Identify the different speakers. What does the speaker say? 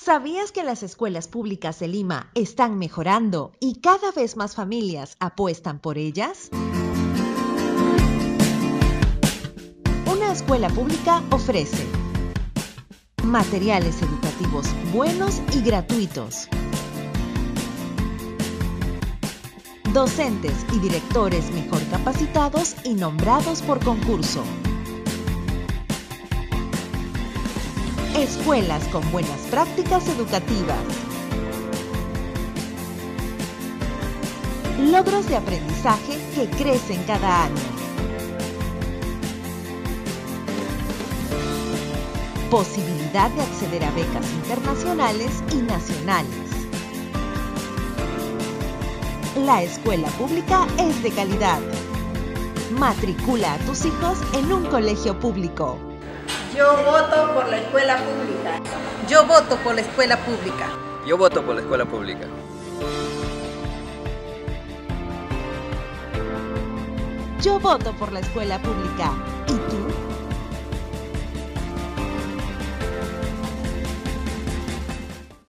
Speaker 1: ¿Sabías que las escuelas públicas de Lima están mejorando y cada vez más familias apuestan por ellas? Una escuela pública ofrece materiales educativos buenos y gratuitos, docentes y directores mejor capacitados y nombrados por concurso, escuelas con buenas prácticas educativas, logros de aprendizaje que crecen cada año, posibilidad de acceder a becas internacionales y nacionales. La escuela pública es de calidad. Matricula a tus hijos en un colegio público.
Speaker 2: Yo voto por la escuela pública.
Speaker 3: Yo voto por la escuela pública.
Speaker 4: Yo voto por la escuela pública.
Speaker 1: Yo voto por la escuela pública. ¿Y tú?